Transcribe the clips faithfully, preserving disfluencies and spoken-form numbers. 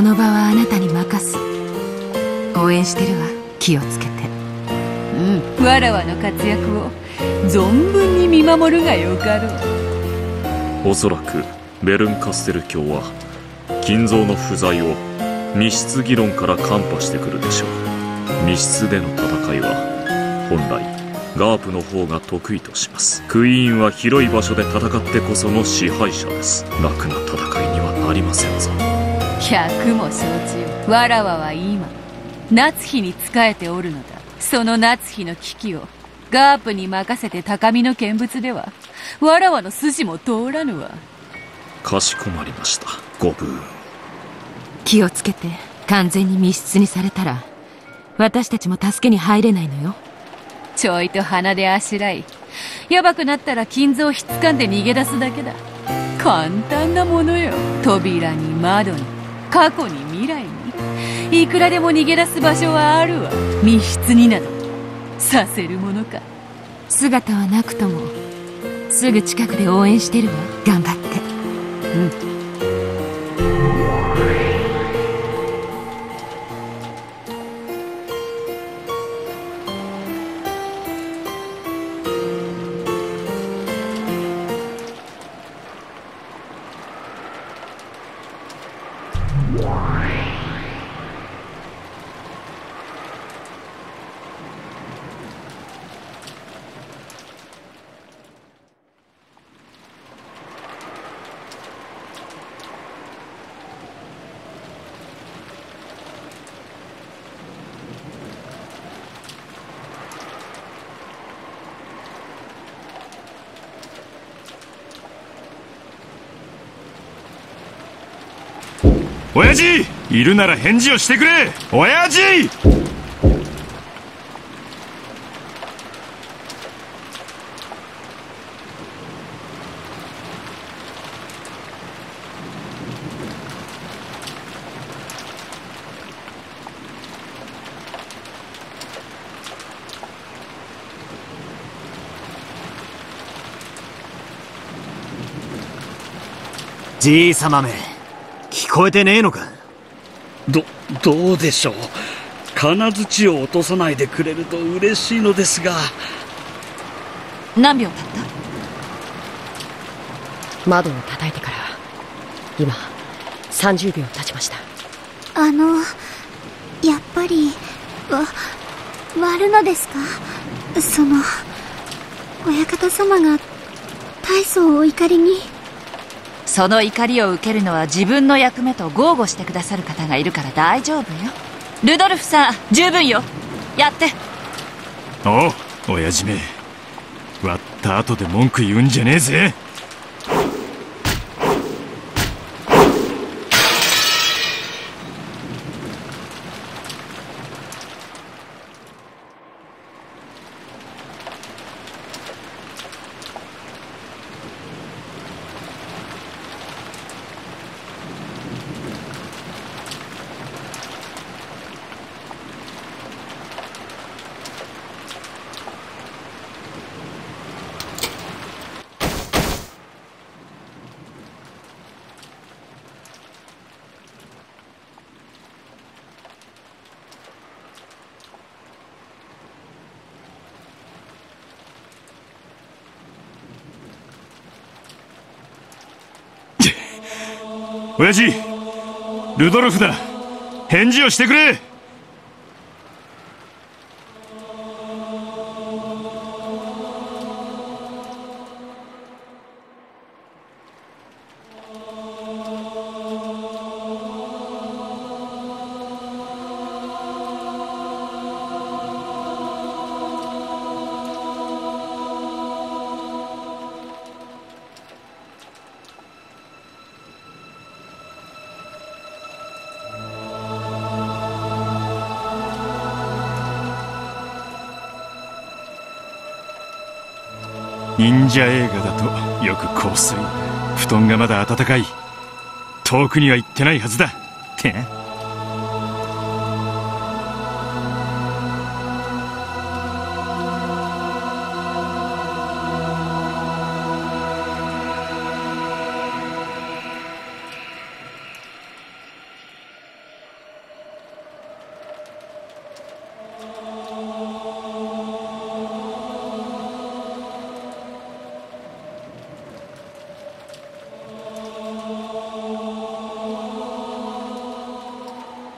の場はあなたに任す。応援してるわ。気をつけて。 うん、わらわの活躍を存分に見守るがよかろう。 おそらくベルンカステル卿は金蔵の不在を密室議論からカンパしてくるでしょう。密室での戦いは本来ガープの方が得意とします。クイーンは広い場所で戦ってこその支配者です。楽な戦いにはなりませんぞ。 百も承知よ。わらわは今夏日に仕えておるのだ。その夏日の危機をガープに任せて高みの見物ではわらわの筋も通らぬわ。 かしこまりました、ごブーン。 気をつけて。完全に密室にされたら私たちも助けに入れないのよ。 ちょいと鼻であしらい、やばくなったら金蔵をひっつかんで逃げ出すだけだ。簡単なものよ。扉に窓に過去に未来に、いくらでも逃げ出す場所はあるわ。密室になどさせるものか。 姿はなくともすぐ近くで応援してるわ。頑張って。 うん。 親父、いるなら返事をしてくれ。親父。 じいさまめ、聞こえてねえのか。 ど、どうでしょう。金槌を落とさないでくれると嬉しいのですが。 何秒経った？ 窓を叩いてから今さんじゅうびょう経ちました。 あの、やっぱりわ割るのですか？その親方様が大層お怒りに。 その怒りを受けるのは自分の役目と豪語してくださる方がいるから大丈夫よ。ルドルフさん、十分よ。やって。 おう、親父め、割った後で文句言うんじゃねえぜ。親父、ルドルフだ。返事をしてくれ。忍者映画だとよく香水、布団がまだ暖かい、遠くには行ってないはずだってな。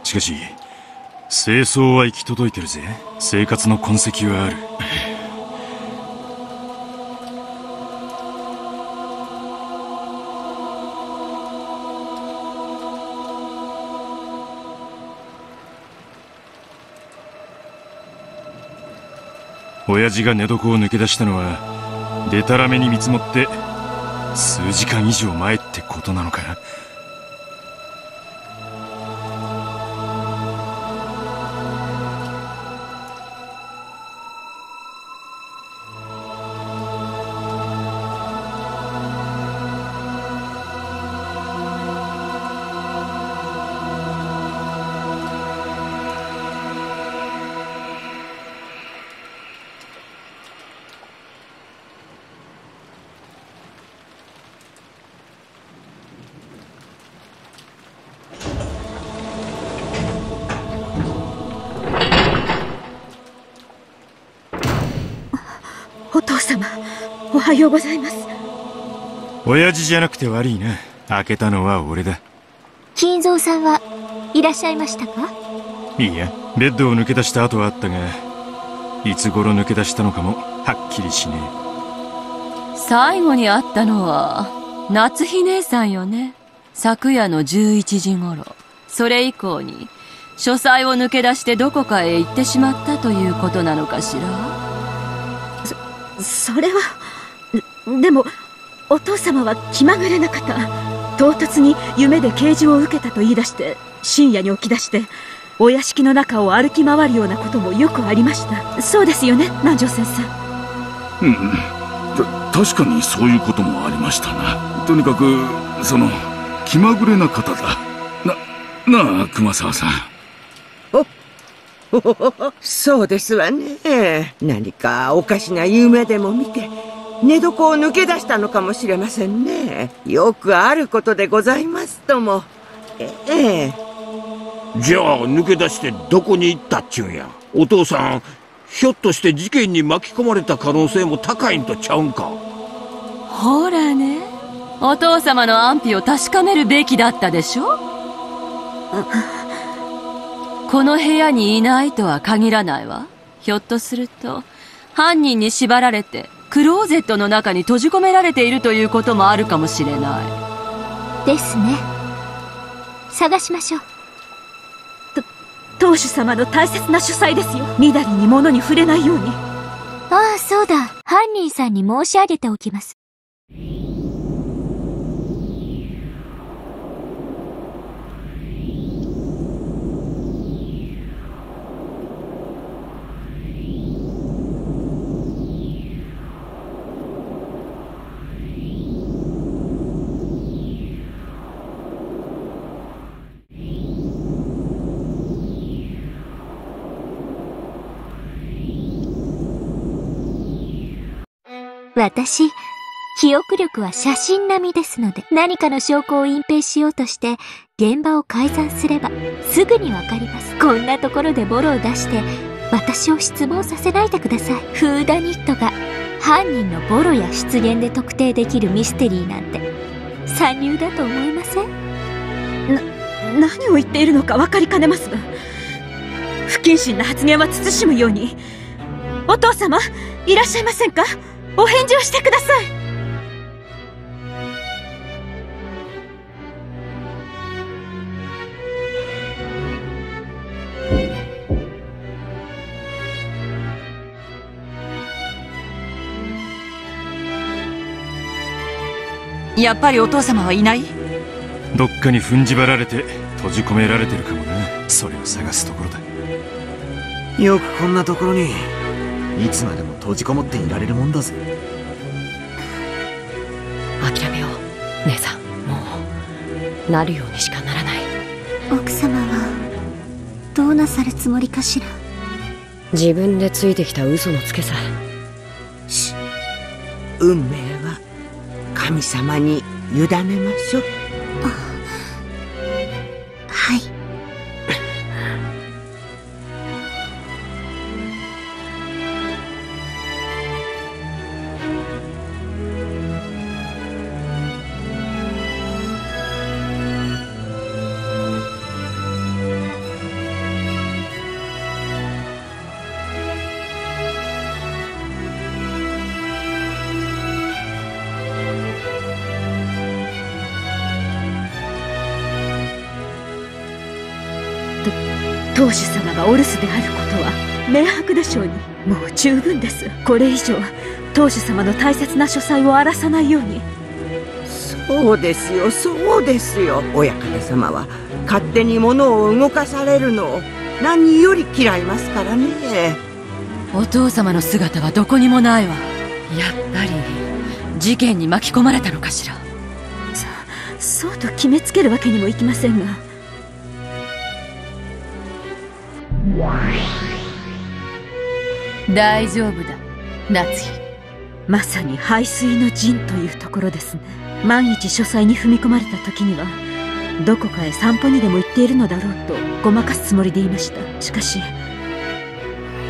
しかし清掃は行き届いてるぜ。生活の痕跡はある。親父が寝床を抜け出したのはデタラメに見積もって数時間以上前ってことなのか。 お父様、おはようございます。 親父じゃなくて悪いな。開けたのは俺だ。 金蔵さんはいらっしゃいましたか？ いいや、ベッドを抜け出した後はあったが、いつ頃抜け出したのかもはっきりしねえ。 最後に会ったのは夏日姉さんよね。昨夜のじゅういちじ頃。それ以降に書斎を抜け出してどこかへ行ってしまったということなのかしら。 それはでもお父様は気まぐれな方。唐突に夢で啓示を受けたと言い出して深夜に起き出してお屋敷の中を歩き回るようなこともよくありました。そうですよね、南條先生。 うん、た確かにそういうこともありましたな。とにかくその気まぐれな方だな。なあ熊沢さん。 そうですわね。何かおかしな夢でも見て寝床を抜け出したのかもしれませんね。よくあることでございますとも。ええ。 じゃあ抜け出してどこに行ったっちゅうんや。お父さんひょっとして事件に巻き込まれた可能性も高いんとちゃうんか。 ほらね、お父様の安否を確かめるべきだったでしょ。この部屋にいないとは限らないわ。ひょっとすると犯人に縛られてクローゼットの中に閉じ込められているということもあるかもしれない。 ですね。探しましょう。 当主様の大切な書斎ですよ。みだりに物に触れないように。 ああ、そうだ。犯人さんに申し上げておきます。私、記憶力は写真並みですので、何かの証拠を隠蔽しようとして、現場を改ざんすれば、すぐにわかります。こんなところでボロを出して、私を失望させないでください。フーダニットが、犯人のボロや出現で特定できるミステリーなんて、参入だと思いません？ な、何を言っているのかわかりかねますが、不謹慎な発言は慎むように。お父様、いらっしゃいませんか？お返事をしてください。 やっぱりお父様はいない？ どっかに踏ん縛られて閉じ込められてるかもな。それを探すところだ。 よくこんなところにいつまでも閉じこもっていられるもんだぜ。 諦めよう姉さん。もうなるようにしかならない。 奥様はどうなさるつもりかしら。 自分でついてきた嘘のつけさ。 し運命は神様に委ねましょう。 あ、はい。 当主様がお留守であることは明白でしょうに。もう十分です。これ以上当主様の大切な書斎を荒らさないように。 そうですよ、そうですよ。親方様は勝手に物を動かされるのを何より嫌いますからね。 お父様の姿はどこにもないわ。やっぱり事件に巻き込まれたのかしら。 そ、そうと決めつけるわけにもいきませんが。 大丈夫だ、夏日。 まさに背水の陣というところですね。万一書斎に踏み込まれた時にはどこかへ散歩にでも行っているのだろうとごまかすつもりでいました。しかし、 うん、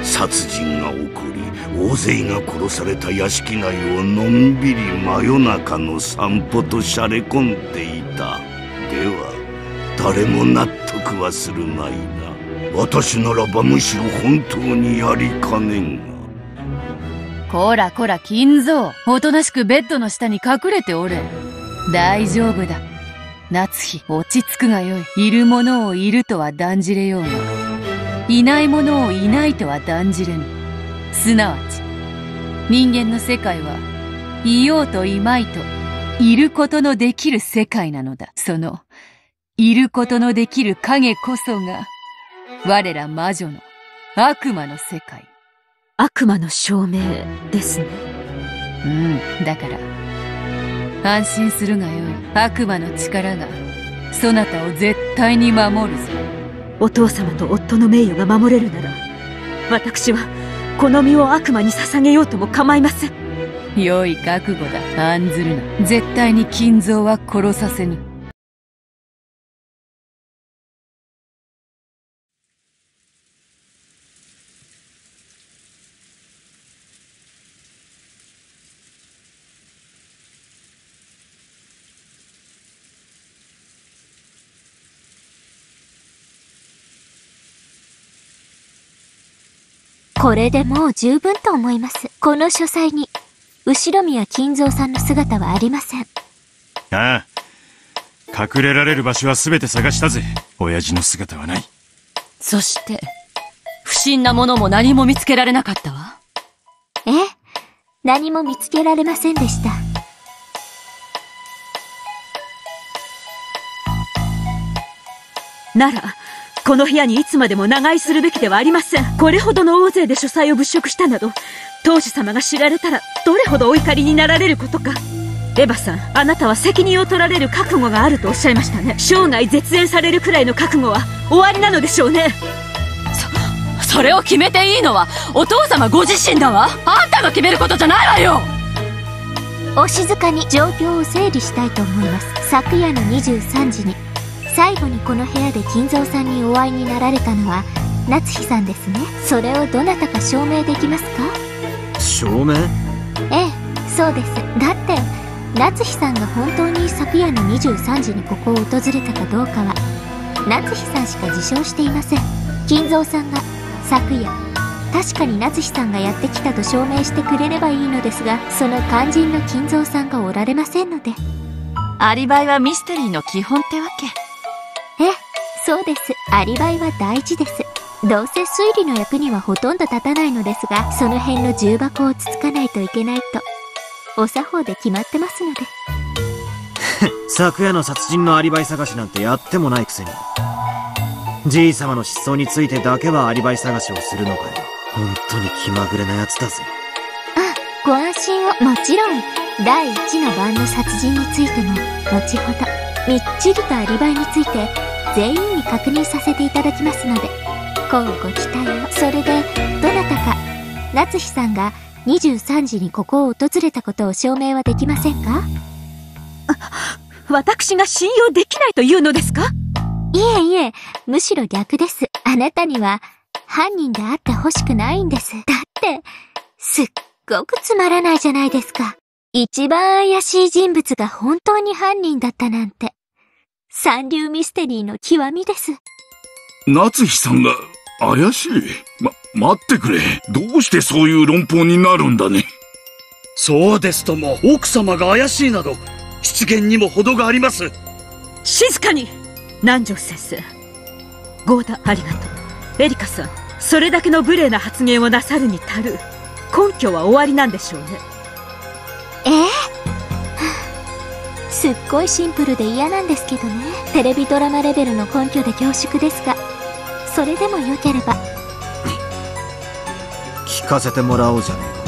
殺人が起こり大勢が殺された屋敷内をのんびり真夜中の散歩としゃれ込んでいた。では誰も納得はするまいな。私ならばむしろ本当にやりかねんが。 こらこら金蔵、おとなしくベッドの下に隠れておれ。大丈夫だ、夏日。落ち着くがよい。いるものをいるとは断じれようが、いないものをいないとは断じれぬ。すなわち人間の世界はいようといまいといることのできる世界なのだ。そのいることのできる影こそが我ら魔女の悪魔の世界。 悪魔の証明ですね。 うん、だから安心するがよい。悪魔の力がそなたを絶対に守るぞ。 お父様と夫の名誉が守れるなら、私はこの身を悪魔に捧げようとも構いません。 良い覚悟だ。案ずるな。絶対に金蔵は殺させぬ。 これでもう十分と思います。この書斎に後宮金蔵さんの姿はありません。 ああ、隠れられる場所は全て探したぜ。親父の姿はない。 そして不審なものも何も見つけられなかったわ。 ええ、何も見つけられませんでした。 ならこの部屋にいつまでも長居するべきではありません。これほどの大勢で書斎を物色したなど、当主様が知られたらどれほどお怒りになられることか。エヴァさん、あなたは責任を取られる覚悟があるとおっしゃいましたね。生涯絶縁されるくらいの覚悟は終わりなのでしょうね。 そ、それを決めていいのはお父様ご自身だわ。あんたが決めることじゃないわよ。 お静かに状況を整理したいと思います。昨夜のにじゅうさんじに最後にこの部屋で金蔵さんにお会いになられたのは夏日さんですね。それをどなたか証明できますか？ 証明？ ええ、そうです。だって夏日さんが本当に昨夜のにじゅうさんじにここを訪れたかどうかは夏日さんしか自称していません。金蔵さんが昨夜確かに夏日さんがやってきたと証明してくれればいいのですが、その肝心の金蔵さんがおられませんので。 アリバイはミステリーの基本ってわけ。 ええ、そうです。アリバイは大事です。どうせ推理の役にはほとんど立たないのですが、その辺の重箱をつつかないといけないとお作法で決まってますので。 昨夜の殺人のアリバイ探しなんてやってもないくせに、じい様の失踪についてだけはアリバイ探しをするのかよ。本当に気まぐれなやつだぜ。 あ、ご安心を。もちろんだいいちの晩の殺人についても後ほどみっちりとアリバイについて全員に確認させていただきますので、こうご期待を。それでどなたか夏日さんがにじゅうさんじにここを訪れたことを証明はできませんか？ 私が信用できないというのですか？ いえいえ、むしろ逆です。あなたには犯人であってほしくないんです。だってすっごくつまらないじゃないですか。一番怪しい人物が本当に犯人だったなんて三流ミステリーの極みです。 夏日さんが怪しい？ま、待ってくれ。どうしてそういう論法になるんだね。 そうですとも、奥様が怪しいなど出現にも程があります。 静かに。南條先生、 ゴーダ、ありがとう。エリカさん、それだけの無礼な発言をなさるに足る根拠は終わりなんでしょうね。 ええすっごいシンプルで嫌なんですけどね。テレビドラマレベルの根拠で恐縮ですが、それでもよければ聞かせてもらおうじゃねえか。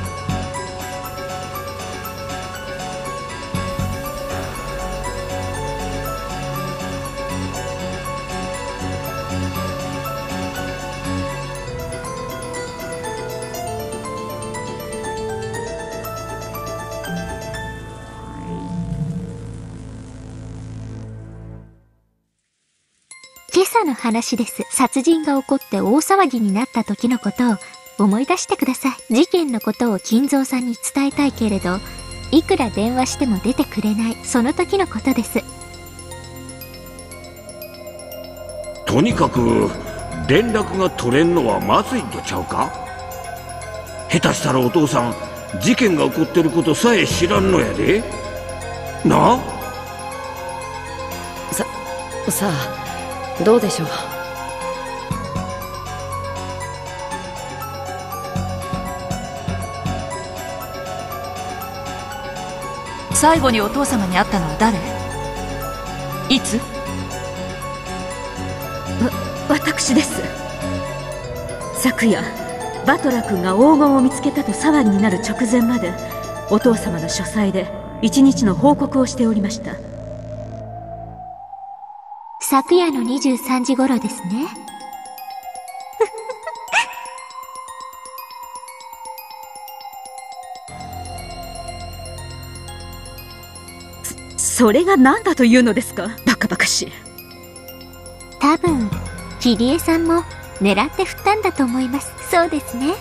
今朝の話です。殺人が起こって大騒ぎになった時のことを思い出してください。事件のことを金蔵さんに伝えたいけれど、いくら電話しても出てくれない、その時のことです。 とにかく連絡が取れんのはまずいんとちゃうか。下手したらお父さん事件が起こってることさえ知らんのやでなあ。 ささあどうでしょう。 最後にお父様に会ったのは誰？いつ？ わ、私です。昨夜バトラ君が黄金を見つけたと騒ぎになる直前までお父様の書斎で一日の報告をしておりました。 昨夜のにじゅうさんじ頃ですね。 それが何だというのですか。バカバカしい。 多分キリエさんも狙って振ったんだと思います。そうですね。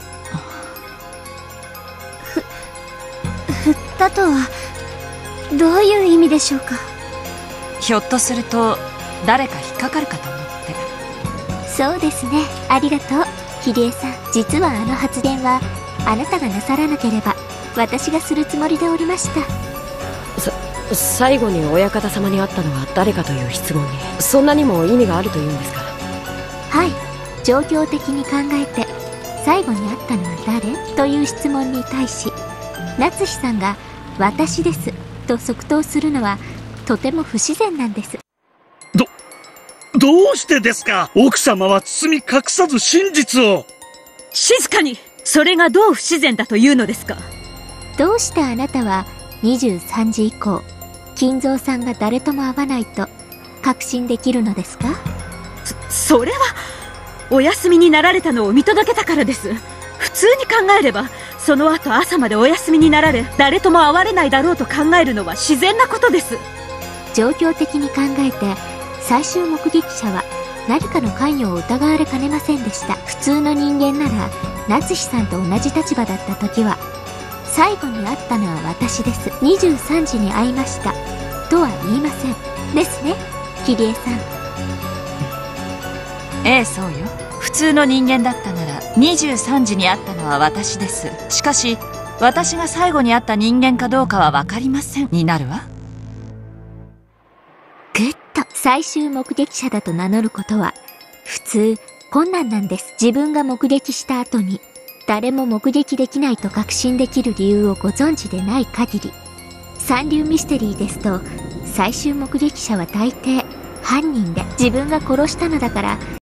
ふ振ったとはどういう意味でしょうか。 ひょっとすると誰か引っかかるかと思って。 そうですね、ありがとうキリエさん。実はあの発言はあなたがなさらなければ私がするつもりでおりました。 さ最後に親方様に会ったのは誰かという質問にそんなにも意味があるというんですか。 はい、状況的に考えて最後に会ったのは誰という質問に対し、夏志さんが私ですと即答するのはとても不自然なんです。 ど、どうしてですか。奥様は包み隠さず真実を。 静かに。それがどう不自然だというのですか。 どうしてあなたはにじゅうさんじ以降金蔵さんが誰とも会わないと確信できるのですか。 そ、それはお休みになられたのを見届けたからです。普通に考えればその後朝までお休みになられ誰とも会われないだろうと考えるのは自然なことです。 状況的に考えて最終目撃者は何かの関与を疑われかねませんでした。普通の人間なら夏志さんと同じ立場だった時は最後に会ったのは私です、にじゅうさんじに会いましたとは言いませんですね、キリエさん。 ええ、そうよ。普通の人間だったならにじゅうさんじに会ったのは私です。しかし私が最後に会った人間かどうかは分かりませんになるわ。 ぐっと最終目撃者だと名乗ることは普通困難なんです。自分が目撃した後に誰も目撃できないと確信できる理由をご存知でない限り、三流ミステリーですと最終目撃者は大抵犯人で自分が殺したのだから